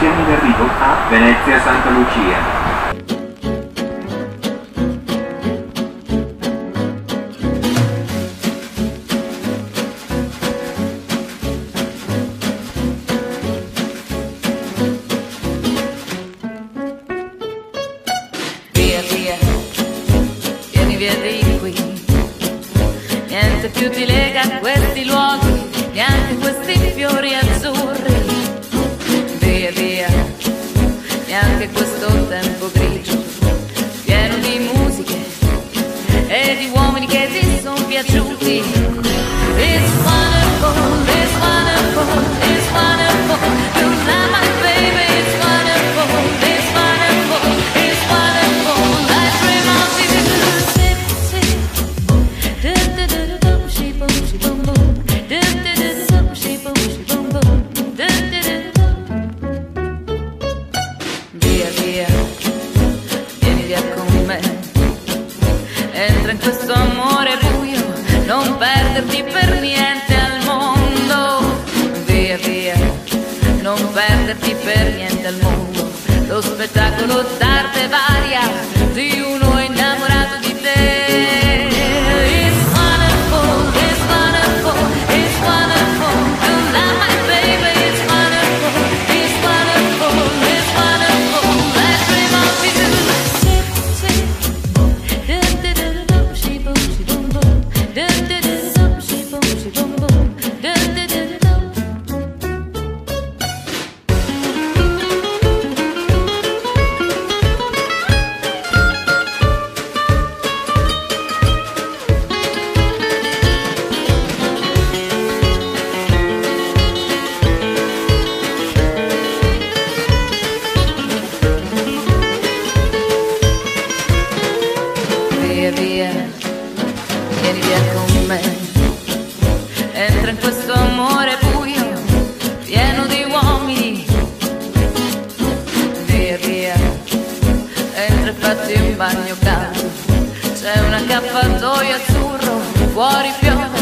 Tieni d'arrivo a Venezia Santa Lucia. Via di qui, niente più ti lega a questi luoghi, neanche questi fiori azzurri. Via via, neanche questo tempo grigio, pieno di musiche e di uomini che ti sono piaciuti. It's wonderful, it's wonderful, it's wonderful, you're not my baby, it's wonderful, it's wonderful, it's wonderful, I dream of you. Via via, vieni via con me, entra in questo amore buio, non perderti per niente al mondo. Via via, non perderti per niente al mondo, lo spettacolo d'arte varia di uno innamorato di te. Via via, vieni via con me, entra in questo amore buio, pieno di uomini. Via via, entra e fatti un bagno caldo, c'è un accappatoio azzurro, fuori piove